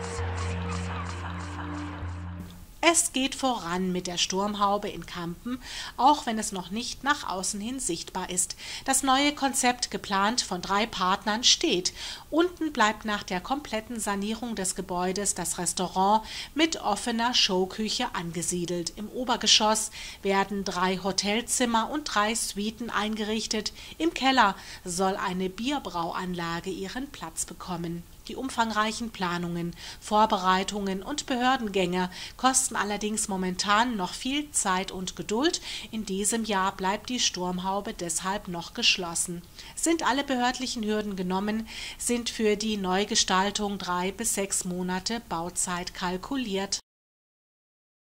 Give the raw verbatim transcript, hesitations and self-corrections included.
Es geht voran mit der Sturmhaube in Kampen, auch wenn es noch nicht nach außen hin sichtbar ist. Das neue Konzept, geplant von drei Partnern, steht. Unten bleibt nach der kompletten Sanierung des Gebäudes das Restaurant mit offener Showküche angesiedelt. Im Obergeschoss werden drei Hotelzimmer und drei Suiten eingerichtet. Im Keller soll eine Bierbrauanlage ihren Platz bekommen. Die umfangreichen Planungen, Vorbereitungen und Behördengänge kosten allerdings momentan noch viel Zeit und Geduld. In diesem Jahr bleibt die Sturmhaube deshalb noch geschlossen. Sind alle behördlichen Hürden genommen, sind für die Neugestaltung drei bis sechs Monate Bauzeit kalkuliert.